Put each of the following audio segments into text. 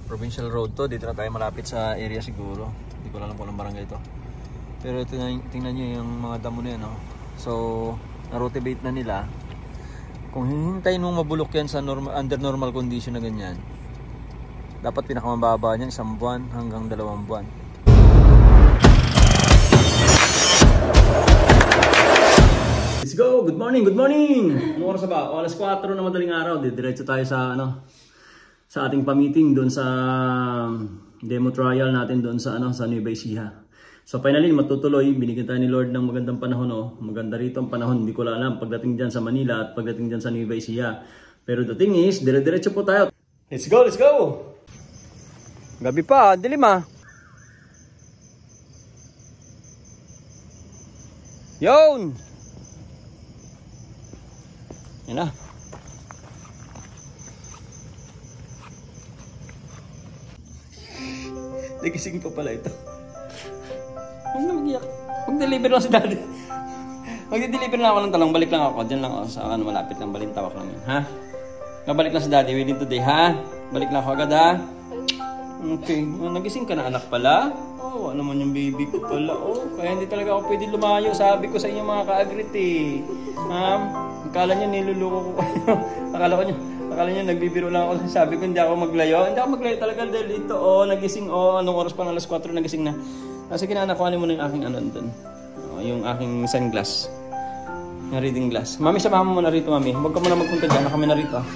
Provincial road to, dito na tayo malapit sa area siguro. Hindi ko alam kung anong barangay ito. Pero ito na, tingnan nyo yung mga damo na yan, no? So, na-rotivate na nila. Kung hihintay nung mabulok yan sa under normal condition na ganyan, dapat pinakamababa niyan 1 buwan hanggang 2 buwan. Let's go! Good morning! Good morning! Anong oras ba? Alas 4 na madaling araw. Diretso tayo sa sa ating pa-meeting doon sa demo trial natin doon sa sa Nueva Ecija. So finally matutuloy, binigyan tayo ni Lord ng magandang panahon, Maganda rito ang panahon. Hindi ko alam pagdating diyan sa Manila at pagdating diyan sa Nueva Ecija. Pero the thing is, dire-diretso po tayo. Let's go, let's go. Gabi pa, dilim ah. Yon. Yan na. Nagising pa pala ito. Huwag na mag-iyak. Mag-deliver lang si daddy. Mag-deliver lang ako ng talong. Balik lang ako. Diyan lang ako sa malapit lang. Balintawak lang yan. Ha? Nabalik lang si daddy within today, ha? Balik lang ako agad, ha? Okay. Nagising ka na anak pala? Oh, ano naman yung baby ko pala? Oh, kaya hindi talaga ako pwede lumayo. Sabi ko sa inyo mga ka-agrit eh. Akala nyo niluluko ko. Akala nyo nagbibiro lang ako. Sabi ko hindi ako maglayo. Hindi ako maglayo talaga dahil ito, nagising, anong oras pa na alas 4 nagising na. Sige na, nakuhanin mo na yung aking doon. Yung aking sunglass. Yung reading glass. Mami, samahan mo na rito, mami. Huwag ka muna magpunta dyan. Kami na rito.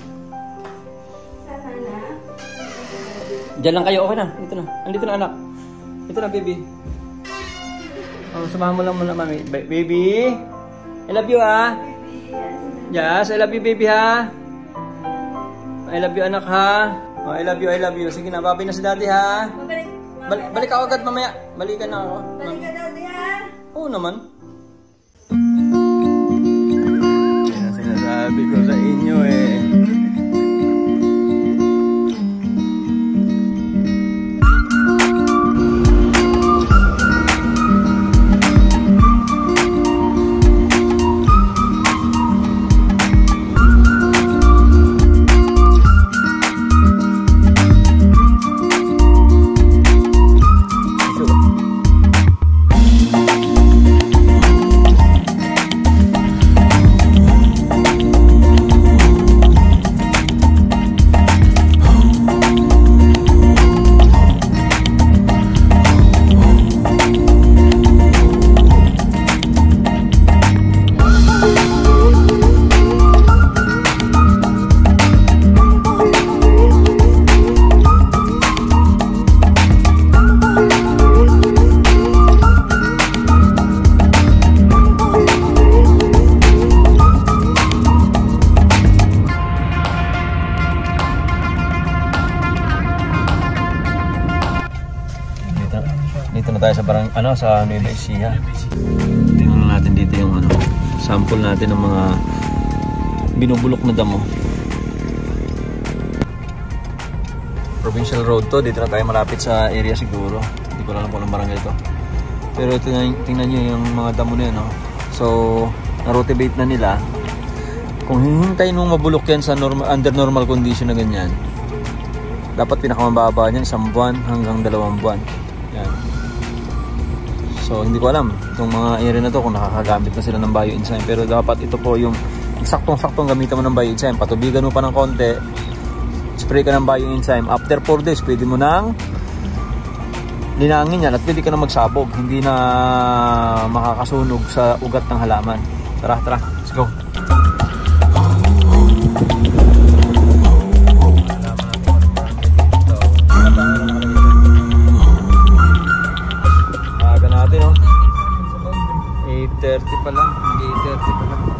Sana na? Diyan lang kayo. Okay na. Dito na. Andito na, anak. Ito na, baby. Samahan mo lang muna, mami. Baby. I love you, ha? Yes, I love you, baby, ha? I love you, anak, ha? I love you, I love you. Sige na, babay na si daddy, ha? Balik ako agad mamaya. Balikan na ako. Balik ka daw, ha? Oo naman. Yan sinasabi ko sa inyo eh. Dito na tayo sa sa Nueva Ecija. Tingnan natin dito yung sample natin ng mga binubulok na damo. Provincial road to, dito na tayo malapit sa area siguro. Hindi ko alam kung anong barangay ito. Pero ito tingnan niyo yung mga damo na yan, So, na-rotivate na nila. Kung hihintay nung mabulok yan sa under normal condition na ganyan, dapat pinakamababa niyan 1 buwan hanggang 2 buwan. Yan. So hindi ko alam itong mga area na to kung nakakagamit na sila ng bioenzyme, pero dapat ito po yung saktong-saktong gamitan mo ng bioenzyme. Patubigan mo pa ng konti, spray ka ng bioenzyme. After 4 days pwede mo nang linangin yan at pwede ka na magsabog, hindi na makakasunog sa ugat ng halaman. Tara, let's go. Aga natin 8:30 pa lang, 8:30 pa lang.